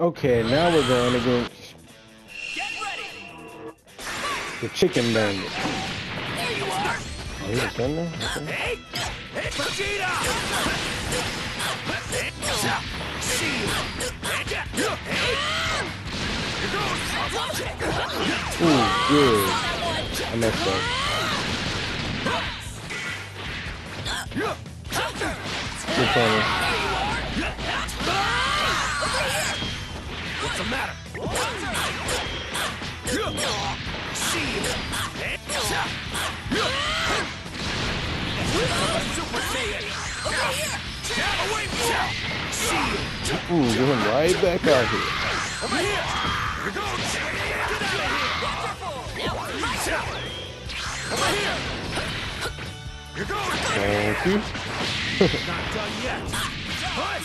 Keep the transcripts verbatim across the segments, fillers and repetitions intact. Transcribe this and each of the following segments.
Okay, now we're going against the chicken bandit. There you are. Oh, he's a thunder? Okay. Hey, hey, Vegeta! Ooh, good. I messed up. Good punish. What's the matter? Super Saiyan! Away from Ooh, get him right back out here. Over here! Here goes! Get out of here! Over here! Here goes! Thank you. Not done yet! Push!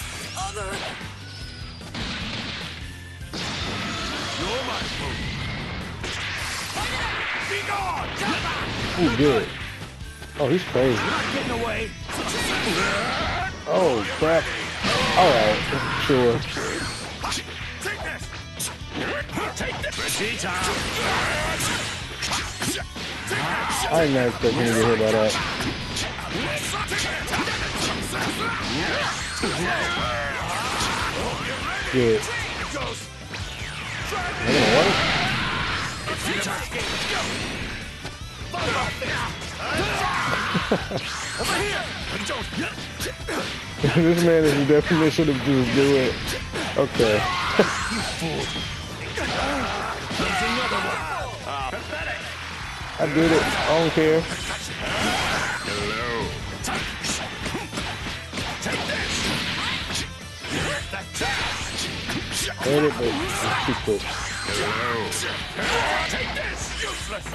You're my food! Be gone! Ooh, good. Oh, he's crazy. You're not getting away! Oh, crap. Alright, sure. Take this! Take this! Vegeta! I did not expect him to get hit by that. Good. Am I gonna work? This man is the definition of just do it. Okay. I did it. I don't care. Hit it, but it's too quick. Take this! Useless!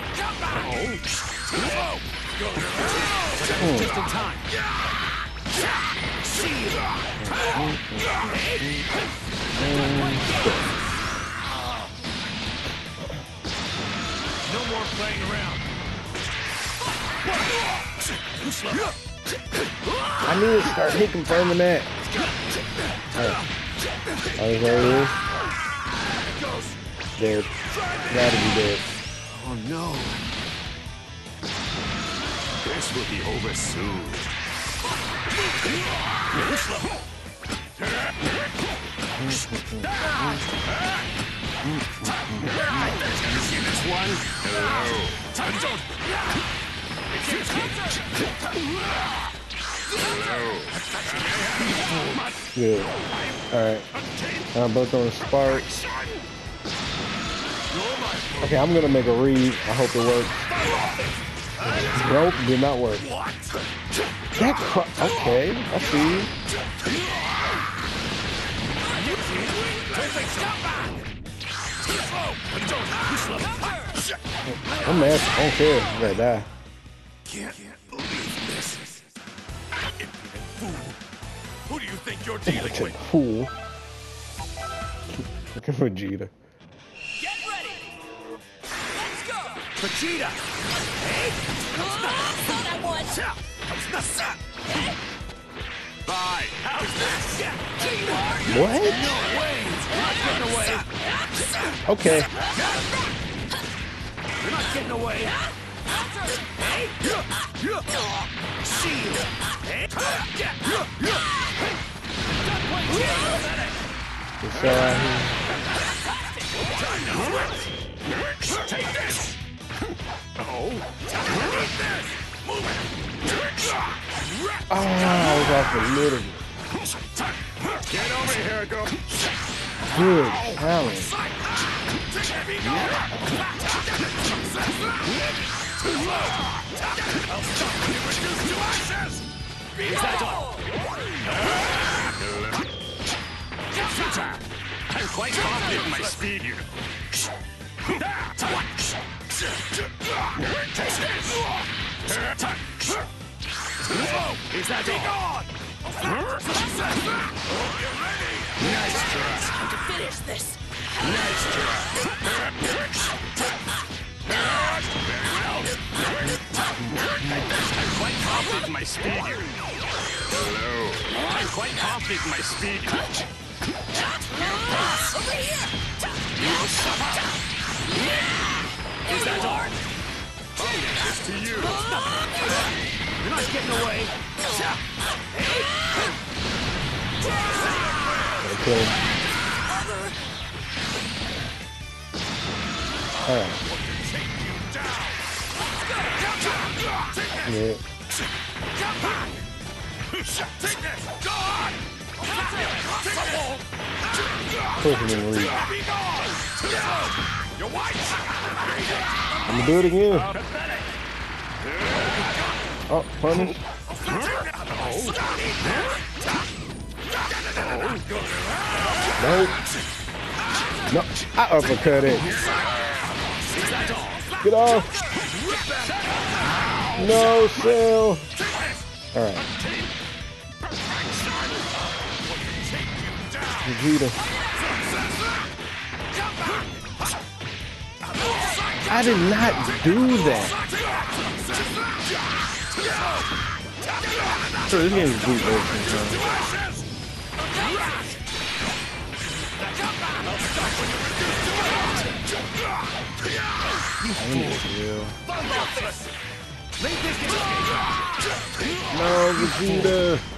Hmm. Just in time. No more playing around. I need to start hit confirming that. Oh, oh is that it is? Dead. Gotta be dead. Oh no. This will be over soon. See this one? Hello. Good. Alright. Uh, both on the sparks. Okay, I'm gonna make a read. I hope it works. Nope, did not work. That cr okay, I see you. I'm mad. I don't care. I'm gonna die. Can't believe this. Fool. Who do you think you're dealing with? Fool. Look at Vegeta. Get ready. Let's go. Vegeta. Hey. That one. Bye. How's this? Here you are. What? No way. You're not getting away. Okay. You're not getting away. Hey. Shield. Hey. It's uh, Take this. Oh. Eat this. Move it. oh, I was off a little bit. Get over here, go. Good challenge. Is that all? I'm quite confident in my speed, you know. Is that all? Nice try. Time to finish this. Nice try. I'm quite confident in my speed. Hello. I'm quite confident in my speed. Over Is that all? I'll leave this to you. You're not getting away. Okay. Alright. Yeah. Take this! Go on! Push him in reach. You're white! I'm gonna do it again. Oh, punish. Nope. No, I uppercut it. Get off. No, Cell. All right. Vegeta. I did not do that. So this game is boot version. No, Vegeta.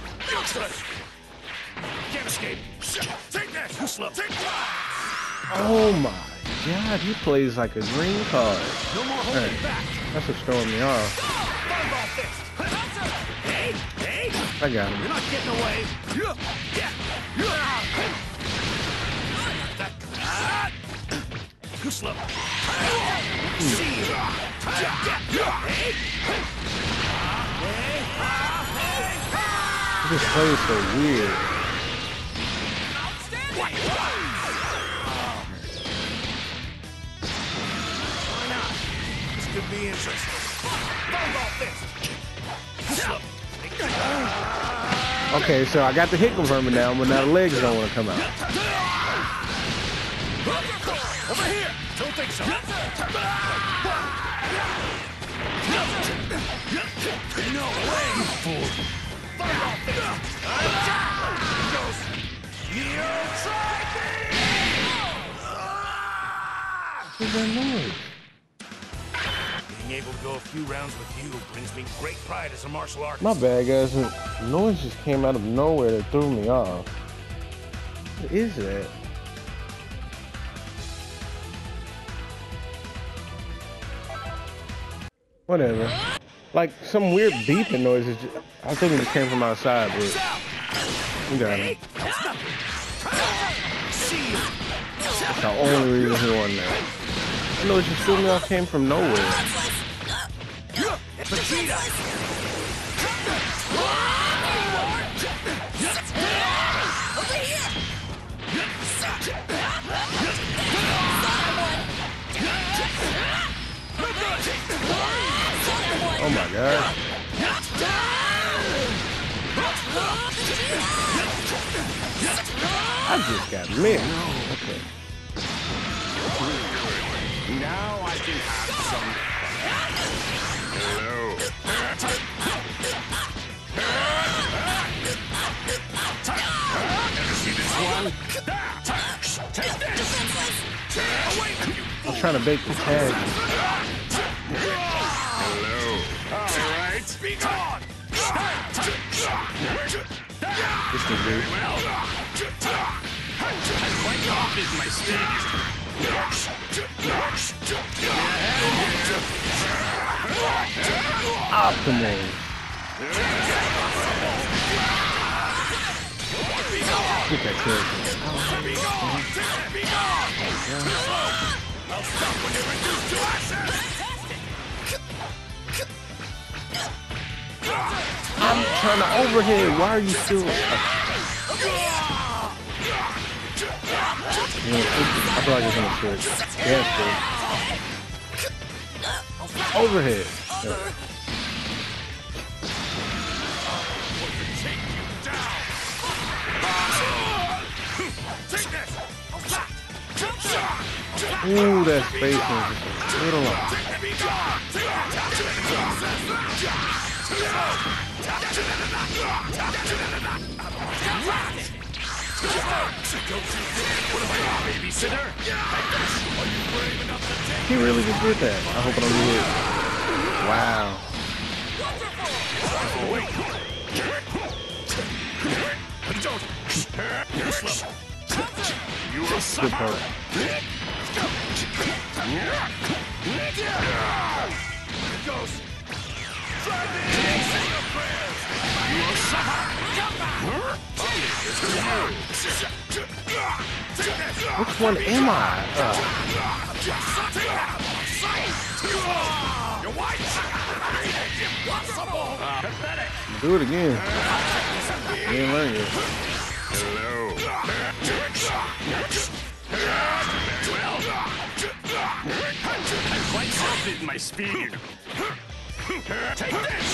Can't escape. Take that. Too slow. Oh my God, he plays like a green card. No more holding Hey, back. that's what's throwing me off. Fireball fist. Hey, hey. I got him. You're not getting away. Yeah. Too slow. See you. He just plays so weird. This could be interesting. Fireball fist. Too slow. Okay, so I got the hit confirmer now, but now the legs don't want to come out. Over here. Don't think so. No way, you fool. Fireball fist. Here goes. You try me. What's that noise? Being able to go a few rounds with you brings me great pride as a martial artist. My bad, guys. The noise just came out of nowhere that threw me off. What is that? Whatever. Like some weird beeping noises. I think it just came from outside, but we got him. That's the only reason he won that. The noise just threw me off came from nowhere. Vegeta! Oh my God. I just got mixed. Okay. Now I can have some. Hello. Ever see this one? Take this. I'm trying to bake the tag. Hello. All right. Be gone. This is good. Quite off is my stage. Optimal. Get that character. I'll stop when you're reduced to ashes. I'm trying to overhead. Why are you still? I feel like it's gonna switch. Yeah, it's overhead. Yeah. Ooh, that space is just a little off. What am I, baby? babysitter. Are you brave enough to take He really just did that. I hope I don't get hit. Wow. Oh, wait. Don't. You're slow. You will Good suffer. part. Here it goes. Try this. Say your prayers. You will suffer. Which one am I? Uh, You're white. Impossible. Pathetic. do it again. You ain't learned yet. Hello. Very well. I'm quite confident in my speed. Take this.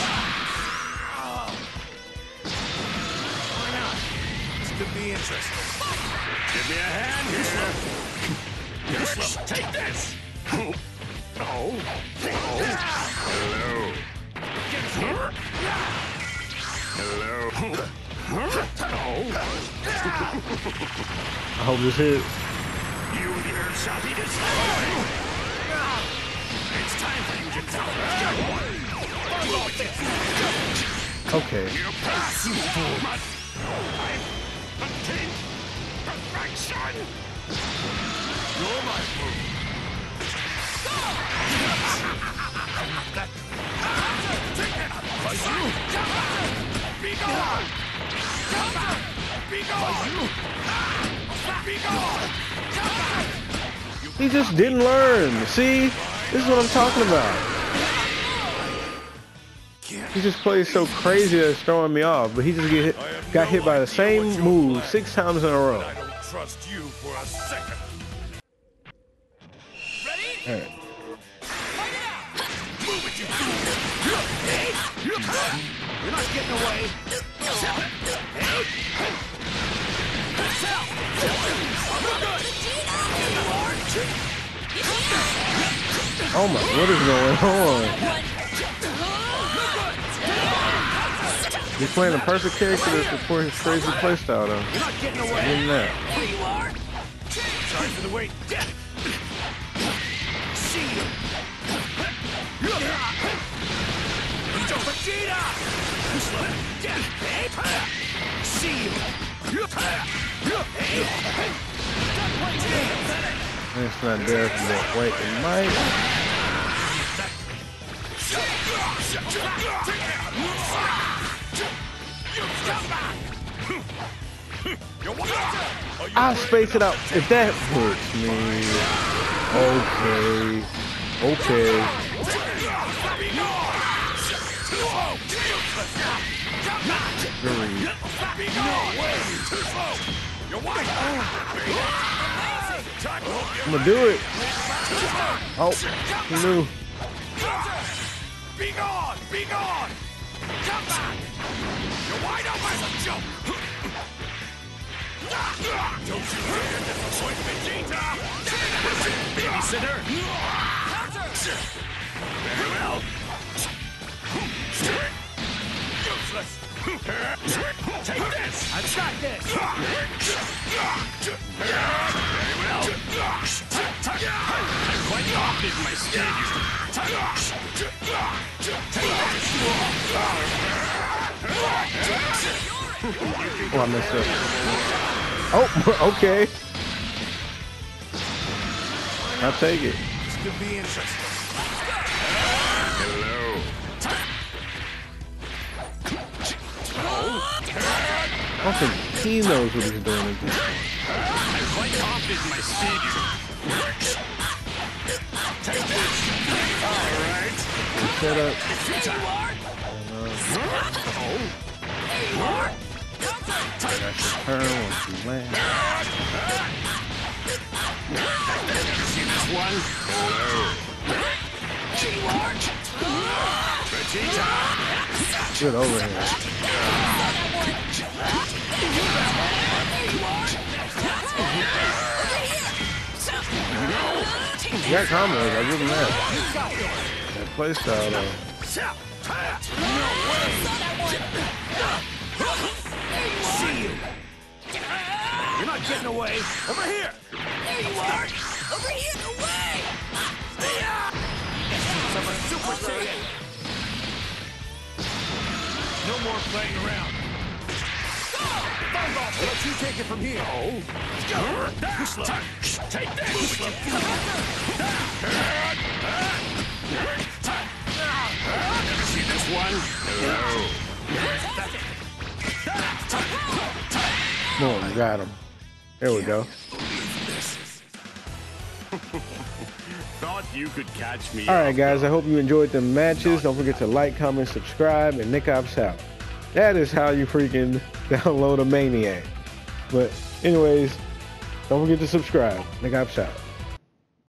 Why not? This could be interesting. Give me a hand here. You're slow. Take this. Oh. Oh. Hello. Get here. Hello. Oh. I hope this hit. You here shall be destroyed. It's time for you to tell me. Okay. You pass, you fool. I'm attained perfection. You're my fool. Be gone! Be gone! Be gone! He just didn't learn. See? This is what I'm talking about. He just plays so crazy that it's throwing me off, but he just get hit, got hit by the same move six times in a row. I don't trust you for a second. Ready? All right. Move it, you fool! You're not getting away. Oh my, what is going on? He's playing the perfect character to support his crazy playstyle though. You're not getting away. Give him that. There you are. Sorry for the wait. See you. Vegeta! See you. It's not there for that. Wait, it might. I'll space it out. If that hurts me. Okay. Okay. Three. I'm gonna do it. Oh, he knew. Be gone! Be gone! Come back! You're wide open! Jump! Don't you dare disappoint Vegeta! Babysitter! Very well! Useless! Take this! I've got this! Very well! I'm quite confident in my speed. Oh, I messed up. Oh, okay. I'll take it. This could be interesting. Hello. I don't think he knows what he's doing at this point. I'm quite confident in my speed. Take this. All right. Set up. That's your turn once you land. See this one? Hello. Vegeta. Good overhand. You got combos, I'll give him that. That playstyle though. See you. You're not getting away. Over here. There you are! Over here! Away! Super Saiyan. No more playing around. I'll let you take it from here. Oh. Take this. Never see this one? Boom, got him. There we go. Thought you could catch me. All right, guys. I hope you enjoyed the matches. Don't forget to like, comment, subscribe, and Nick Ops out. That is how you freaking download a Maniac. But anyways, don't forget to subscribe. Nick Ops out.